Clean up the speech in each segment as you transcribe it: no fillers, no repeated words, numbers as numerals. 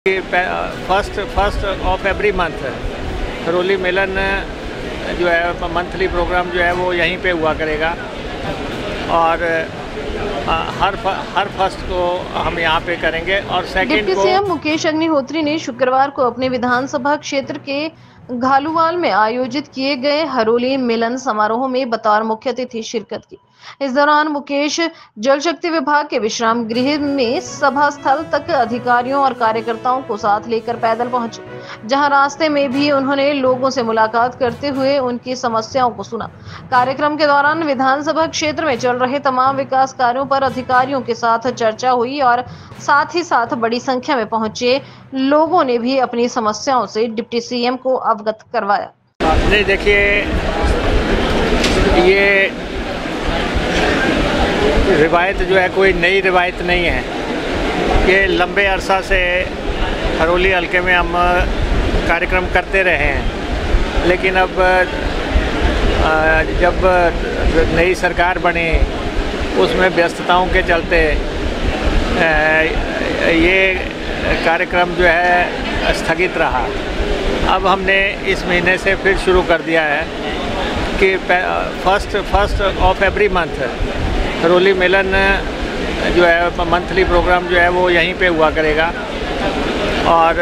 First of every month Haroli मिलन जो है मंथली प्रोग्राम जो है वो यहीं पे हुआ करेगा और हर फर्स्ट को हम यहाँ पे करेंगे। और second deputy CM Mukesh Agnihotri ने शुक्रवार को अपने विधानसभा क्षेत्र के घालूवाल में आयोजित किए गए हरोली मिलन समारोह में बतौर मुख्य अतिथि शिरकत की। इस दौरान मुकेश जल शक्ति विभाग के विश्राम गृह में सभा स्थल तक अधिकारियों और कार्यकर्ताओं को साथ लेकर पैदल पहुंचे, जहां रास्ते में भी उन्होंने लोगों से मुलाकात करते हुए उनकी समस्याओं को सुना। कार्यक्रम के दौरान विधानसभा क्षेत्र में चल रहे तमाम विकास कार्यों पर अधिकारियों के साथ चर्चा हुई और साथ ही साथ बड़ी संख्या में पहुंचे लोगों ने भी अपनी समस्याओं से डिप्टी सीएम को अवगत करवाया। नहीं, देखिए, ये रिवायत जो है कोई नई रिवायत नहीं है। ये लंबे अरसा से हरोली हल्के में हम कार्यक्रम करते रहे हैं, लेकिन अब जब नई सरकार बनी उसमें व्यस्तताओं के चलते ये कार्यक्रम जो है स्थगित रहा। अब हमने इस महीने से फिर शुरू कर दिया है कि first of every month Haroli मिलन जो है मंथली प्रोग्राम जो है वो यहीं पे हुआ करेगा और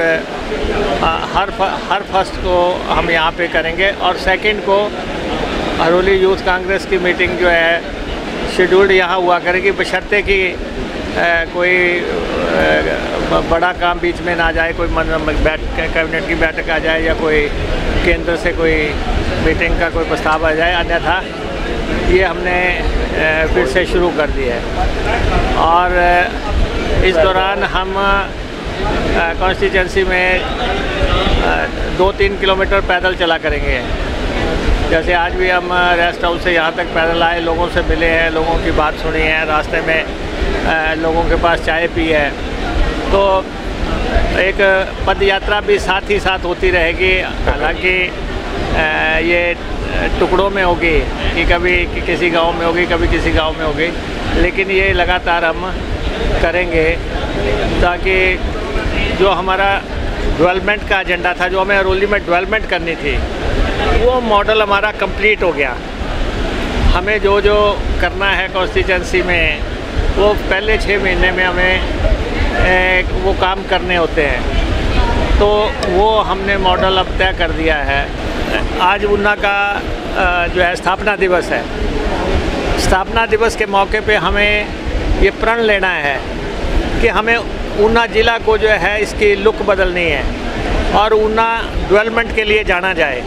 हर फर्स्ट को हम यहाँ पे करेंगे। और सेकंड को हरोली यूथ कांग्रेस की मीटिंग जो है शेड्यूल्ड यहाँ हुआ करेगी, बशर्ते कि कोई बड़ा काम बीच में ना जाए, कोई कैबिनेट की बैठक आ जाए या कोई केंद्र से कोई मीटिंग का कोई प्रस्ताव आ जाए, अन्यथा ये हमने फिर से शुरू कर दिया है। और इस दौरान हम कॉन्स्टिट्यूंसी में 2-3 किलोमीटर पैदल चला करेंगे। जैसे आज भी हम रेस्ट हाउस से यहाँ तक पैदल आए, लोगों से मिले हैं, लोगों की बात सुनी है, रास्ते में लोगों के पास चाय पी है। तो एक पद यात्रा भी साथ ही साथ होती रहेगी। हालांकि ये टुकड़ों में होगी कि कभी किसी गांव में होगी, कभी किसी गांव में होगी, लेकिन ये लगातार हम करेंगे ताकि जो हमारा डेवलपमेंट का एजेंडा था, जो हमें हरोली में डेवलपमेंट करनी थी, वो मॉडल हमारा कंप्लीट हो गया। हमें जो जो करना है कॉन्स्टिट्यूंसी में वो पहले 6 महीने में हमें वो काम करने होते हैं, तो वो हमने मॉडल अब तय कर दिया है। आज ऊना का जो है स्थापना दिवस है। स्थापना दिवस के मौके पे हमें ये प्रण लेना है कि हमें ऊना ज़िला को जो है इसकी लुक बदलनी है और ऊना डेवलपमेंट के लिए जाना जाए।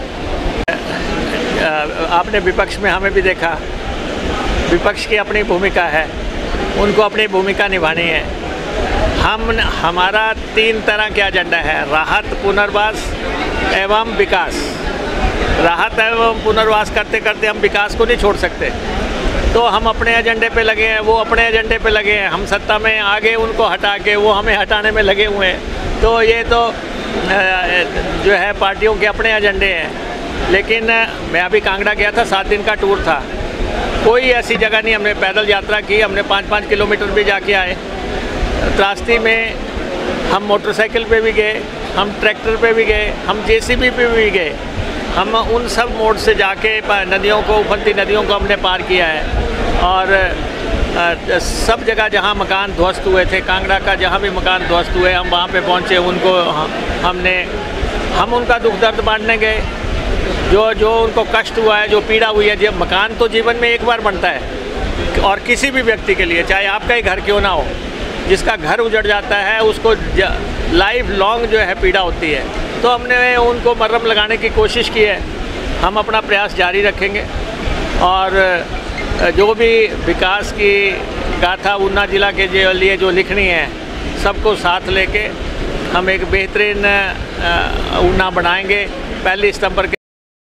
आपने विपक्ष में हमें भी देखा, विपक्ष की अपनी भूमिका है, उनको अपनी भूमिका निभानी है। हमारा 3 तरह के एजेंडा है: राहत, पुनर्वास एवं विकास। राहत एवं पुनर्वास करते करते हम विकास को नहीं छोड़ सकते, तो हम अपने एजेंडे पे लगे हैं, वो अपने एजेंडे पे लगे हैं। हम सत्ता में आगे उनको हटा के वो हमें हटाने में लगे हुए हैं। तो ये तो जो है पार्टियों के अपने एजेंडे हैं। लेकिन मैं अभी कांगड़ा गया था, 7 दिन का टूर था, कोई ऐसी जगह नहीं, हमने पैदल यात्रा की, हमने 5-5 किलोमीटर भी जाके आए। रास्ते में हम मोटरसाइकिल पे भी गए, हम ट्रैक्टर पे भी गए, हम जेसीबी पे भी गए। हम उन सब मोड़ से जाके नदियों को, उफनती नदियों को हमने पार किया है। और सब जगह जहां मकान ध्वस्त हुए थे, कांगड़ा का जहां भी मकान ध्वस्त हुए, हम वहां पे पहुंचे, उनको हम उनका दुख दर्द बांटने गए, जो उनको कष्ट हुआ है, जो पीड़ा हुई है। जब मकान तो जीवन में एक बार बनता है और किसी भी व्यक्ति के लिए, चाहे आपका ही घर क्यों ना हो, जिसका घर उजड़ जाता है उसको लाइफ लॉन्ग जो है पीड़ा होती है। तो हमने उनको मरहम लगाने की कोशिश की है। हम अपना प्रयास जारी रखेंगे और जो भी विकास की गाथा ऊना ज़िला के लिए जो लिखनी है, सबको साथ लेके हम एक बेहतरीन ऊना बनाएंगे। 1 सितंबर के